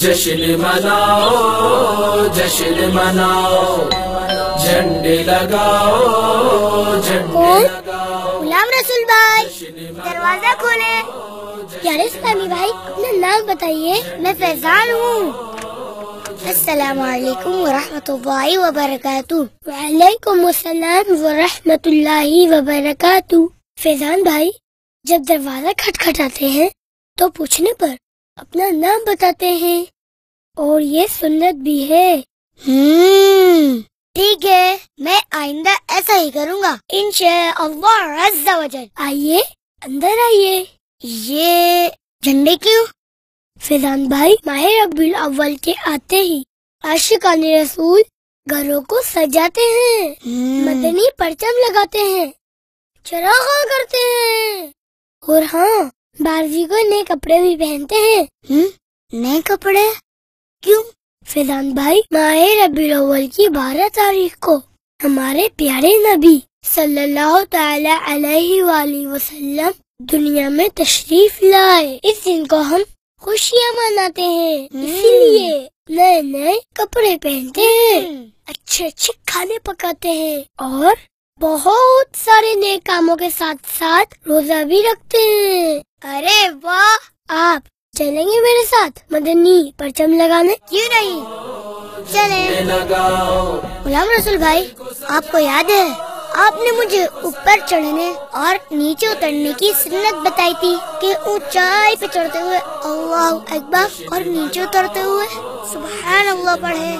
جشن مناؤ جشن مناؤ، جھنڈے لگاؤ جھنڈے لگاؤ۔ غلام رسول بھائی دروازہ کھولے۔ پیارے اسلامی بھائی اپنا نام بتائیے۔ میں فیضان ہوں۔ السلام علیکم ورحمۃ اللہ وبرکاتہ۔ وعلیکم السلام ورحمۃ اللہ وبرکاتہ۔ فیضان بھائی جب دروازہ کھٹکھٹاتے ہیں تو پوچھنے پر اپنا نام بتاتے ہیں، اور یہ سنت بھی ہے۔ ٹھیک ہے، میں آئندہ ایسا ہی کروں گا انشاءاللہ عز و جل۔ آئیے اندر آئیے۔ یہ جھنڈے کیوں؟ فیضان بھائی ماہ ربیع الاول کے آتے ہی عاشقان رسول گھروں کو سجاتے ہیں، مدنی پرچم لگاتے ہیں، چراغ کرتے ہیں، اور ہاں بارزی کو نئے کپڑے بھی پہنتے ہیں۔ نئے کپڑے کیوں؟ فیضان بھائی ماہ ربیع الاول کی 12 تاریخ کو ہمارے پیارے نبی صلی اللہ تعالی علیہ وآلہ وسلم دنیا میں تشریف لائے۔ اس دن کو ہم خوشیاں مناتے ہیں، اسی لیے نئے نئے کپڑے پہنتے ہیں، اچھے اچھے کھانے پکاتے ہیں، اور بہت سارے نئے کاموں کے ساتھ ساتھ روزہ بھی رکھتے ہیں۔ ارے واہ، آپ چلیں گے میرے ساتھ مدنی پرچم لگانے؟ کیوں نہیں، چلیں۔ غلام رسول بھائی آپ کو یاد ہے آپ نے مجھے اوپر چڑھنے اور نیچے اترنے کی سنت بتائی تھی کہ اونچائی پہ چڑھتے ہوئے اللہ اکبر اور نیچے اترتے ہوئے سبحان اللہ پڑھے۔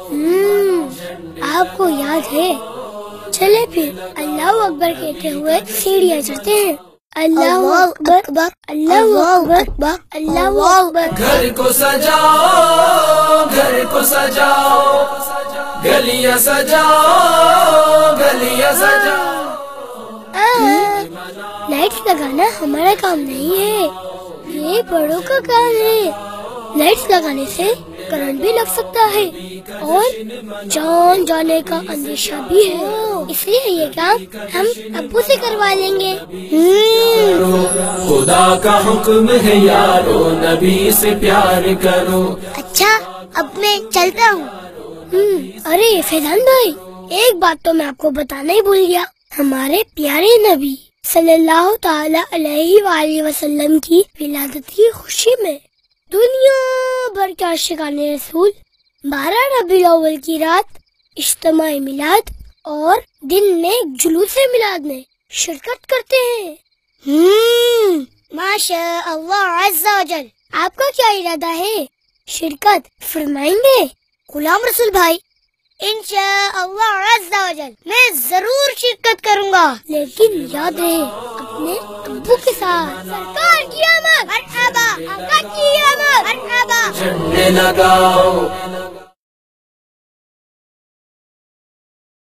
آپ کو یاد ہے؟ چلے پھر اللہ اکبر کہتے ہوئے سیڑھیاں چڑھتے ہیں۔ اللہ اکبر اللہ اکبر اللہ اکبر۔ گھر کو سجاؤ گھر کو سجاؤ، گلیاں سجاؤ گلیاں سجاؤ۔ لائٹس لگانا ہمارا کام نہیں ہے، یہ بڑوں کا کام ہے۔ لائٹس لگانے سے کرنٹ بھی لگ سکتا ہے اور جان جانے کا اندیشہ بھی ہے، اس لیے یہ کام ہم ابو سے کروا لیں گے۔ خدا کا حکم ہے یارو، نبی سے پیار کرو۔ اچھا اب میں چلتا ہوں۔ ارے فیضان بھائی ایک بات تو میں آپ کو بتانا ہی بھول گیا۔ ہمارے پیارے نبی صلی اللہ تعالی علیہ وآلہ وسلم کی ولادت کی خوشی میں دنیا بھر کے عاشقان رسول 12 ربیع الاول کی رات اجتماع میلاد اور دن میں جلوس میلاد میں شرکت کرتے ہیں۔ ماشاء اللہ عز و جل۔ آپ کا کیا ارادہ ہے، شرکت فرمائیں گے؟ غلام رسول بھائی انشاءاللہ عز و جل میں ضرور شرکت کروں گا، لیکن یاد رہے اپنے ابو کے ساتھ۔ سرکار کی آمد مرحبا، آقا کی آمد مرحبا۔ جھنڈے لگاؤ